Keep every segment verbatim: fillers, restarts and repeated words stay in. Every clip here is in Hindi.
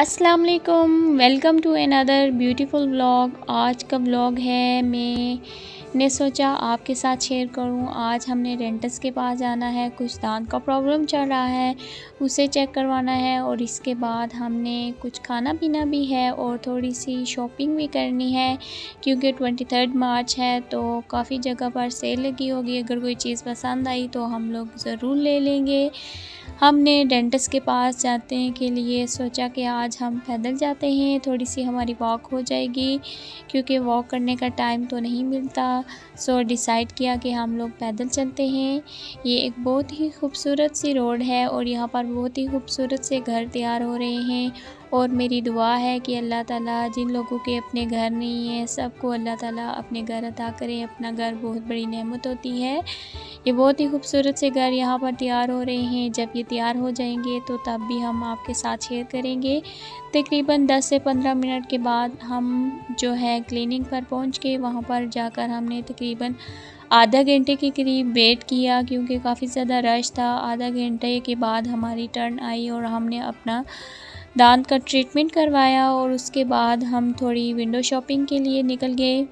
अस्सलाम वालेकुम, welcome to another beautiful vlog. आज का व्लॉग है, मैंने सोचा आपके साथ शेयर करूं। आज हमने डेंटिस्ट के पास जाना है, कुछ दांत का प्रॉब्लम चल रहा है, उसे चेक करवाना है और इसके बाद हमने कुछ खाना पीना भी है और थोड़ी सी शॉपिंग भी करनी है क्योंकि ट्वेंटी थर्ड मार्च है तो काफ़ी जगह पर सेल लगी होगी। अगर कोई चीज़ पसंद आई तो हम लोग ज़रूर ले लेंगे। हमने डेंटिस्ट के पास जाते हैं के लिए सोचा कि आज हम पैदल जाते हैं, थोड़ी सी हमारी वॉक हो जाएगी क्योंकि वॉक करने का टाइम तो नहीं मिलता। सो डिसाइड किया कि हम लोग पैदल चलते हैं। ये एक बहुत ही खूबसूरत सी रोड है और यहाँ पर बहुत ही खूबसूरत से घर तैयार हो रहे हैं और मेरी दुआ है कि अल्लाह ताला जिन लोगों के अपने घर नहीं है सबको अल्लाह ताला अपने घर अता करे। अपना घर बहुत बड़ी नेमत होती है। ये बहुत ही खूबसूरत से घर यहाँ पर तैयार हो रहे हैं। जब ये तैयार हो जाएंगे तो तब भी हम आपके साथ शेयर करेंगे। तकरीबन दस से पंद्रह मिनट के बाद हम जो है क्लिनिक पर पहुँच के वहाँ पर जाकर हमने तकरीबन आधा घंटे के करीब वेट किया क्योंकि काफ़ी ज़्यादा रश था। आधा घंटे के बाद हमारी टर्न आई और हमने अपना दांत का ट्रीटमेंट करवाया और उसके बाद हम थोड़ी विंडो शॉपिंग के लिए निकल गए।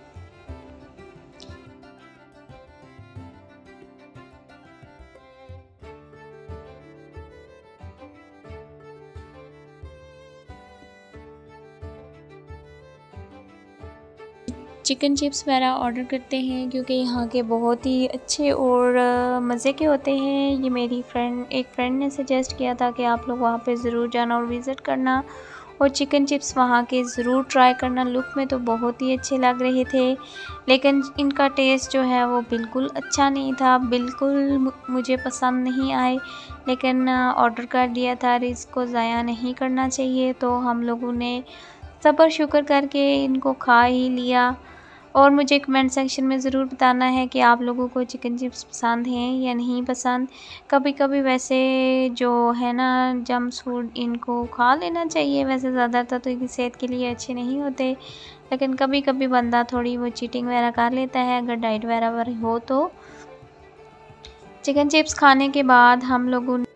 चिकन चिप्स वगैरह ऑर्डर करते हैं क्योंकि यहाँ के बहुत ही अच्छे और मज़े के होते हैं। ये मेरी फ्रेंड एक फ्रेंड ने सजेस्ट किया था कि आप लोग वहाँ पे ज़रूर जाना और विज़िट करना और चिकन चिप्स वहाँ के ज़रूर ट्राई करना। लुक में तो बहुत ही अच्छे लग रहे थे लेकिन इनका टेस्ट जो है वो बिल्कुल अच्छा नहीं था, बिल्कुल मुझे पसंद नहीं आए। लेकिन ऑर्डर कर दिया था, रिस्क को ज़ाया नहीं करना चाहिए तो हम लोगों ने सब्र शुक्र करके इनको खा ही लिया। और मुझे कमेंट सेक्शन में ज़रूर बताना है कि आप लोगों को चिकन चिप्स पसंद हैं या नहीं पसंद। कभी कभी वैसे जो है ना जंक्स फूड इनको खा लेना चाहिए, वैसे ज़्यादातर तो इनकी सेहत के लिए अच्छे नहीं होते लेकिन कभी कभी बंदा थोड़ी वो चीटिंग वगैरह कर लेता है अगर डाइट वगैरह हो तो। चिकन चिप्स खाने के बाद हम लोगों ने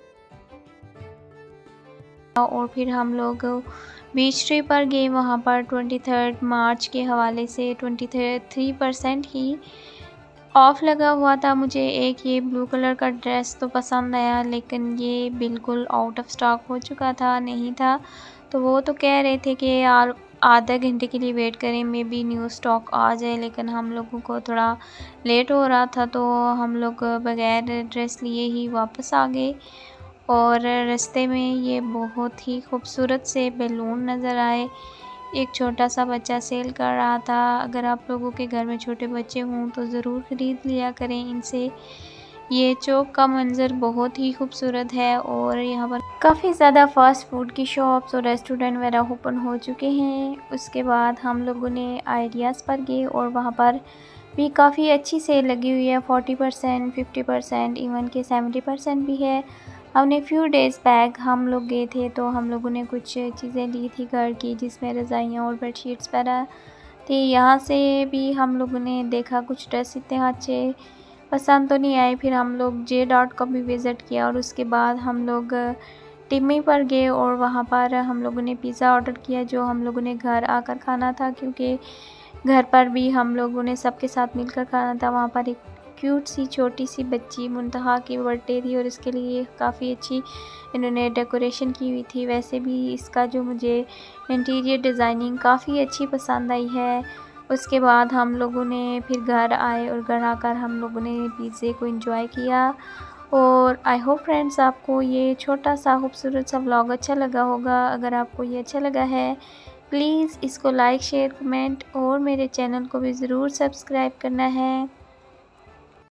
और फिर हम लोग बीच ट्रिप पर गए। वहाँ पर ट्वेंटी थर्ड मार्च के हवाले से ट्वेंटी थ्री परसेंट ही ऑफ़ लगा हुआ था। मुझे एक ये ब्लू कलर का ड्रेस तो पसंद आया लेकिन ये बिल्कुल आउट ऑफ स्टॉक हो चुका था, नहीं था। तो वो तो कह रहे थे कि यार आधा घंटे के लिए वेट करें, मे बी न्यू स्टॉक आ जाए, लेकिन हम लोगों को थोड़ा लेट हो रहा था तो हम लोग बग़ैर ड्रेस लिए ही वापस आ गए। और रास्ते में ये बहुत ही खूबसूरत से बैलून नज़र आए। एक छोटा सा बच्चा सेल कर रहा था। अगर आप लोगों के घर में छोटे बच्चे हों तो ज़रूर ख़रीद लिया करें इनसे। ये चौक का मंज़र बहुत ही खूबसूरत है और यहाँ पर काफ़ी ज़्यादा फ़ास्ट फूड की शॉप्स और रेस्टोरेंट वगैरह ओपन हो चुके हैं। उसके बाद हम लोगों ने आइडियाज़ पर गए और वहाँ पर भी काफ़ी अच्छी सेल लगी हुई है। Forty percent, fifty percent, even के सेवेंटी परसेंट भी है। हमने फ्यू डेज़ बैक हम लोग गए थे तो हम लोगों ने कुछ चीज़ें ली थी घर की जिसमें रज़ाइयाँ और बेडशीट्स वगैरह थी। यहाँ से भी हम लोगों ने देखा कुछ ड्रेस इतने अच्छे पसंद तो नहीं आए। फिर हम लोग जे डॉट को भी विज़िट किया और उसके बाद हम लोग टिम्मी पर गए और वहाँ पर हम लोगों ने पिज़्ज़ा ऑर्डर किया जो हम लोगों ने घर आकर खाना था क्योंकि घर पर भी हम लोगों ने सबके साथ मिलकर खाना था। वहाँ पर एक क्यूट सी छोटी सी बच्ची मुंतहा की बर्थडे थी और इसके लिए काफ़ी अच्छी इन्होंने डेकोरेशन की हुई थी। वैसे भी इसका जो मुझे इंटीरियर डिज़ाइनिंग काफ़ी अच्छी पसंद आई है। उसके बाद हम लोगों ने फिर घर आए और घर आकर हम लोगों ने पिज़्ज़े को एंजॉय किया। और आई होप फ्रेंड्स आपको ये छोटा सा खूबसूरत सा व्लॉग अच्छा लगा होगा। अगर आपको ये अच्छा लगा है प्लीज़ इसको लाइक, शेयर, कमेंट और मेरे चैनल को भी ज़रूर सब्सक्राइब करना है।